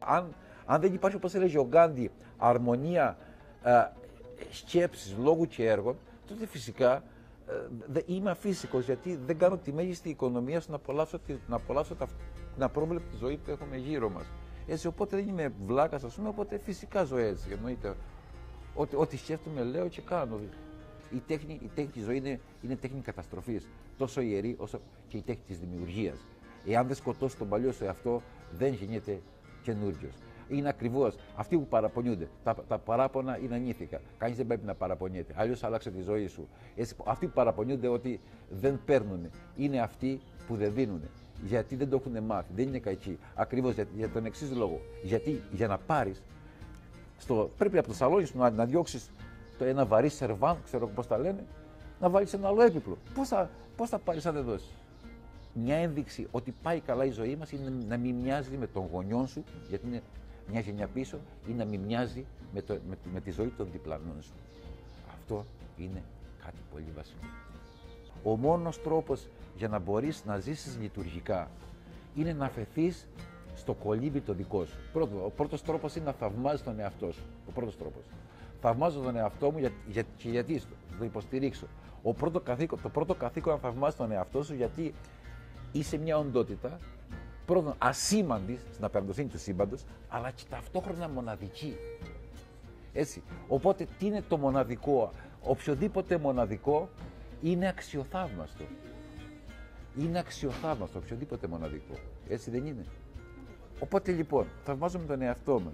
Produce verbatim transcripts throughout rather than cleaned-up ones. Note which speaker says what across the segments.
Speaker 1: Αν, αν δεν υπάρχει, όπως έλεγε ο Γκάντι, αρμονία ε, σκέψης, λόγου και έργων, τότε φυσικά ε, δε, είμαι αφύσικος, γιατί δεν κάνω τη μέγιστη οικονομία στο να απολαύσω, τη, να απολαύσω τα, την απρόβλεπτη ζωή που έχουμε γύρω μας. Έτσι, οπότε δεν είμαι βλάκας, ας πούμε, οπότε φυσικά ζω έτσι. Εννοείται. Ό,τι, ό,τι σκέφτομαι, λέω και κάνω. Η τέχνη, η τέχνη της ζωής είναι, είναι τέχνη καταστροφής, τόσο ιερή όσο και η τέχνη της δημιουργίας. Εάν δεν σκοτώσει τον παλιό σου εαυτό, δεν γεννιέται καινούριος. Είναι ακριβώς αυτοί που παραπονιούνται. Τα, τα παράπονα είναι ανήθικα. Κανείς δεν πρέπει να παραπονιέται. Αλλιώς άλλαξε τη ζωή σου. Έτσι, αυτοί που παραπονιούνται ότι δεν παίρνουν είναι αυτοί που δεν δίνουν. Γιατί δεν το έχουν μάθει, δεν είναι κακοί. Ακριβώς για, για τον εξής λόγο. Γιατί για να πάρεις, στο, πρέπει από το σαλόνι σου να, να διώξεις το ένα βαρύ σερβάν, ξέρω πώς τα λένε, να βάλεις ένα άλλο έπιπλο. Πώς θα, πώς θα πάρεις αν δεν δώσεις? Μια ένδειξη ότι πάει καλά η ζωή μας είναι να μην μοιάζει με τον γονιόν σου, γιατί είναι μια γενιά πίσω, ή να μην μοιάζει με, το, με, με τη ζωή των διπλανών σου. Αυτό είναι κάτι πολύ βασικό. Ο μόνος τρόπος για να μπορείς να ζήσεις λειτουργικά είναι να αφαιθείς στο κολύμπι το δικό σου. Πρώτο, ο πρώτος τρόπος είναι να θαυμάζεις τον εαυτό σου. Ο πρώτος τρόπος. Θαυμάζω τον εαυτό μου για, για, και γιατί στο, το υποστηρίξω. Ο πρώτο καθήκον, το πρώτο καθήκον να θαυμάζεις τον εαυτό σου, γιατί είσαι μια οντότητα, πρώτον ασήμαντη στην απεραντοσύνη του σύμπαντος, αλλά και ταυτόχρονα μοναδική. Έτσι. Οπότε τι είναι το μοναδικό? Οποιοδήποτε μοναδικό είναι αξιοθαύμαστο. Είναι αξιοθαύμαστο, οποιοδήποτε μοναδικό. Έτσι δεν είναι? Οπότε λοιπόν, θαυμάζουμε τον εαυτό μας.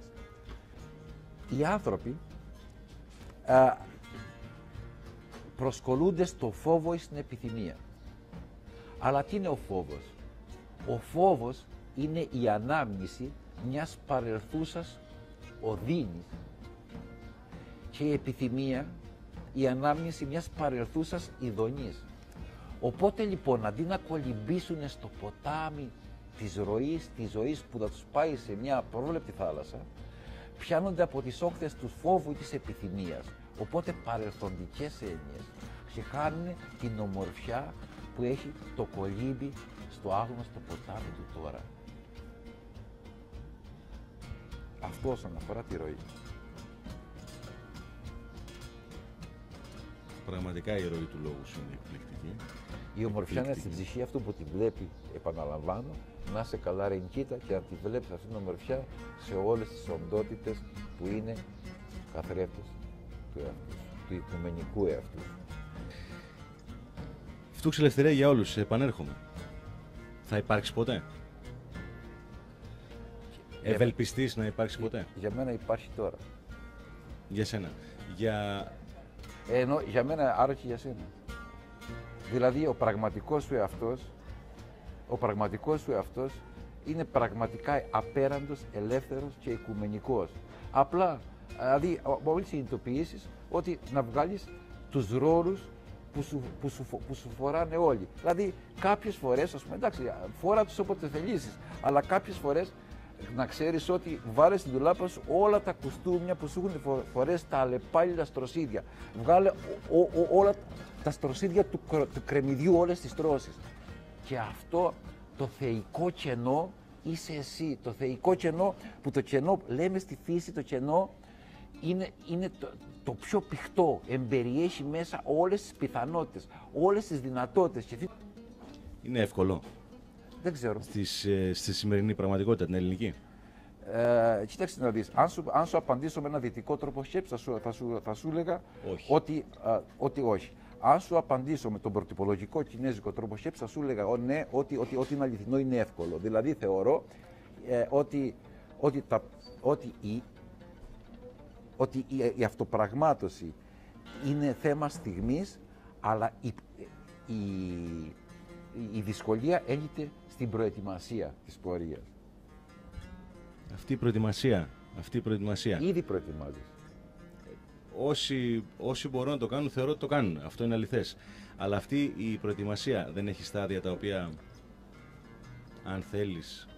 Speaker 1: Οι άνθρωποι α, προσκολούνται στο φόβο ή στην επιθυμία. Αλλά τι είναι ο φόβος? Ο φόβος είναι η ανάμνηση μιας παρελθούσας οδύνης και η επιθυμία η ανάμνηση μιας παρελθούσας ειδονής. Οπότε λοιπόν, αντί να κολυμπήσουν στο ποτάμι της ροής, της ζωής που θα τους πάει σε μια απρόβλεπτη θάλασσα, πιάνονται από τις όχθες του φόβου ή της επιθυμίας. Οπότε παρελθοντικές έννοιες ξεχάνουν την ομορφιά που έχει το κολύμπι στο άγνωστο ποτάμι του τώρα. Αυτό όσον αφορά τη ροή.
Speaker 2: Πραγματικά η ροή του λόγου σου είναι εκπληκτική.
Speaker 1: Η ομορφιά είναι στην ψυχή αυτού που τη βλέπει, επαναλαμβάνω, να είσαι καλά ρε κοίτα και να τη βλέπεις αυτήν την ομορφιά σε όλες τις οντότητες που είναι καθρέφτες του εαυτού, του οικουμενικού εαυτού.
Speaker 2: Φτούξη ελευθερία για όλους. Επανέρχομαι. Θα υπάρξει ποτέ? Για... Ευελπιστείς να υπάρξει ποτέ?
Speaker 1: Για, για μένα υπάρχει τώρα.
Speaker 2: Για σένα? Για...
Speaker 1: Ε, ενώ, για μένα, άρα και για σένα. Δηλαδή, ο πραγματικός σου εαυτός, ο πραγματικός σου εαυτός είναι πραγματικά απέραντος, ελεύθερος και οικουμενικός. Απλά, δηλαδή, μόλις συνειδητοποιήσεις ότι να βγάλεις τους ρόλους που σου, που, σου, που σου φοράνε όλοι. Δηλαδή, κάποιες φορές, ας πούμε, εντάξει, φόρα τους όποτε θελήσεις, αλλά κάποιες φορές να ξέρεις ότι βάλες στην ντουλάπα σου όλα τα κουστούμια που σου έχουν φορέσει τα αλλεπάλληλα στροσίδια. Βγάλε ο, ο, όλα τα στροσίδια του, του κρεμμυδιού, όλες τις τρώσεις. Και αυτό το θεϊκό κενό είσαι εσύ. Το θεϊκό κενό, που το κενό, λέμε στη φύση, το κενό είναι, είναι το, το πιο πηχτό. Εμπεριέχει μέσα όλες τις πιθανότητες, όλες τις δυνατότητες. Και...
Speaker 2: είναι εύκολο?
Speaker 1: Δεν ξέρω.
Speaker 2: Στις, ε, στη σημερινή πραγματικότητα, την ελληνική.
Speaker 1: Ε, κοίταξε να δεις, αν σου, αν σου απαντήσω με ένα δυτικό τρόπο σκέψης, θα σου, θα σου, θα σου έλεγα
Speaker 2: όχι.
Speaker 1: Ότι, α, ότι όχι. Αν σου απαντήσω με τον πρωτυπολογικό κινέζικο τρόπο σκέψης, θα σου έλεγα ο, ναι, ότι, ότι, ότι είναι αληθινό, είναι εύκολο. Δηλαδή θεωρώ ε, ότι, ότι, τα, ότι, η, ότι η, η αυτοπραγμάτωση είναι θέμα στιγμής, αλλά η, η, η δυσκολία έγκυται στην προετοιμασία της πορείας.
Speaker 2: Αυτή η προετοιμασία, αυτή η προετοιμασία.
Speaker 1: Ήδη προετοιμάζεις.
Speaker 2: Όσοι, όσοι μπορούν να το κάνουν, θεωρώ ότι το κάνουν. Αυτό είναι αληθές. Αλλά αυτή η προετοιμασία δεν έχει στάδια τα οποία, αν θέλεις,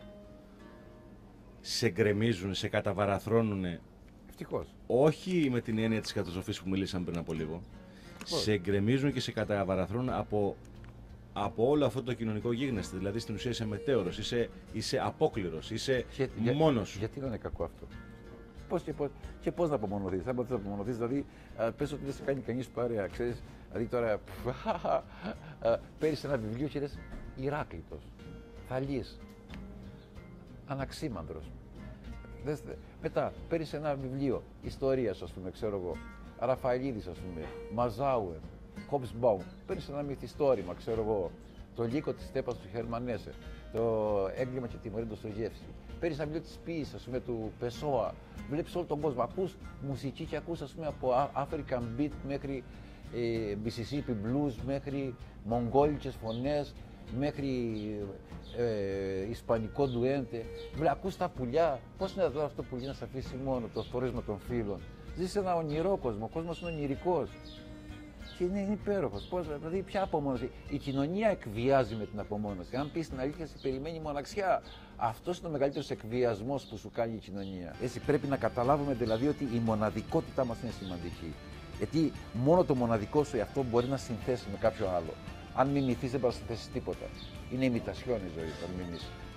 Speaker 2: σε γκρεμίζουν, σε καταβαραθρώνουν.
Speaker 1: Ευτυχώς.
Speaker 2: Όχι με την έννοια της καταστροφής που μιλήσαμε πριν από λίγο. Ευτυχώς. Σε γκρεμίζουν και σε καταβαραθρώνουν από από όλο αυτό το κοινωνικό γίγνεσθε. Δηλαδή στην ουσία είσαι μετέωρος, είσαι, είσαι απόκληρος, είσαι
Speaker 1: Και,
Speaker 2: μόνος σου.
Speaker 1: Για, γιατί είναι κακό αυτό. Πώς και, πώς, και πώς να απομονωθείς. Αν μπορείς να απομονωθείς, δηλαδή πες ότι δεν σε κάνει κανείς παρέα, ξέρεις. Δηλαδή τώρα παίρνεις ένα βιβλίο και λες Ηράκλειτος, Θαλής, Αναξίμανδρος. Μετά παίρνεις ένα βιβλίο ιστορίας, ας πούμε, ξέρω εγώ, Ραφαηλίδης, ας πούμε, Μαζάουερ, Χόμπσμπαουμ. Παίρνεις ένα μυθιστόρημα, ξέρω εγώ, το Λύκο της Στέπας του Χερμανέσε, το Έγκλημα και τιμωρία του Ντοστογεύσκη. Παίρνεις ένα βιβλίο της ποίησης, ας πούμε, του Πεσόα. Βλέπεις όλο τον κόσμο. Ακούς μουσική και ακούς, ας πούμε, από African Beat μέχρι ε, Mississippi Blues, μέχρι μογγόλικες φωνές, μέχρι ε, ισπανικό ντουέντε. Βλέ, ακούς τα πουλιά. Πώς είναι εδώ αυτό το πουλί να σε αφήσει μόνο, το θόρυβο των φίλων. Ζεις σε ένα ονειρό κόσμο. Ο κόσμος είναι ονειρικός. Και είναι, είναι υπέροχος. Πώς, δηλαδή, ποια απομόνωση. Η κοινωνία εκβιάζει με την απομόνωση. Αν πεις την αλήθεια, σε περιμένει μοναξιά. Αυτός είναι ο μεγαλύτερος εκβιασμός που σου κάνει η κοινωνία. Έτσι, πρέπει να καταλάβουμε δηλαδή ότι η μοναδικότητά μας είναι σημαντική. Γιατί μόνο το μοναδικό σου εαυτό μπορεί να συνθέσει με κάποιο άλλο. Αν μιμηθείς, δεν μπορεί να συνθέσεις τίποτα. Είναι ημιτασιόν η ζωή, όταν μιμείς.